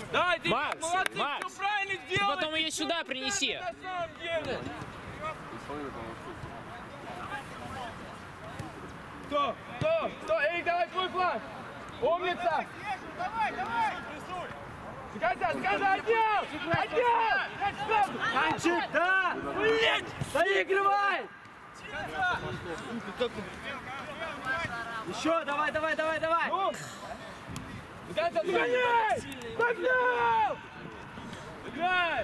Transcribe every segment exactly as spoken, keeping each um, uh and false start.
Давай, ты Макс, молодцы, Макс, все правильно ты сделали. потом ее сюда принеси. На самом деле. Кто? Кто? Кто? Эй, давай твой фланг. Умница. Давай, давай! Заказа, заказа, отдел! Отдел! Танчик, да! Блять! Доигрывай! Еще, давай, давай, давай, давай! Ну! Заказа, догоняй! Догнал! Играй!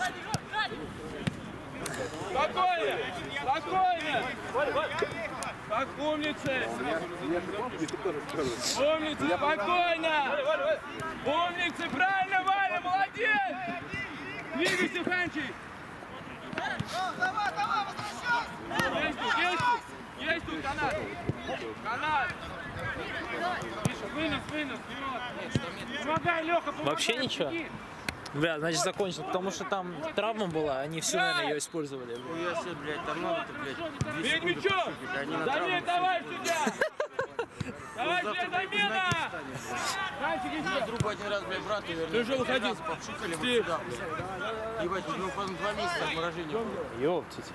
Спокойно! Спокойно! Как умницы! Умницы, спокойно! Умницы, правильно, Валя, молодец! Двигайся, Ханчик! Давай, давай, возвращайся! Есть тут, есть тут! Есть тут канат! Канат! Миша, вынос, вынос, вперед! Помогай, Леха, помогай! Вообще ничего? Бля, значит закончил, потому что там травма была, они всю, наверное, ее использовали. Я себе, блядь, там надо-то, блядь, Бей мячом! Замена, давай сюда! Давай, блядь, замена! Ханчик, иди! Я другу один раз, блядь, брату вернул. Ты уже уходи. Попшикали мы сюда, блядь. Ебать, у него потом два месяца отморожения было. Ёптить.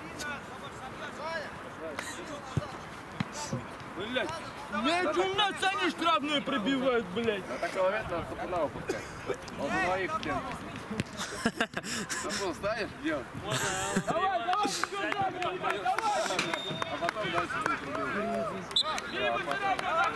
Блядь! Блядь, у нас они штрафную пробивают, блядь! Так человек надо туда выпускать. Он за двоих в стенку. Запол ставишь? Делай. Давай, давай, сюда, давай, давай! А потом дальше. Бей, быстрее, давай!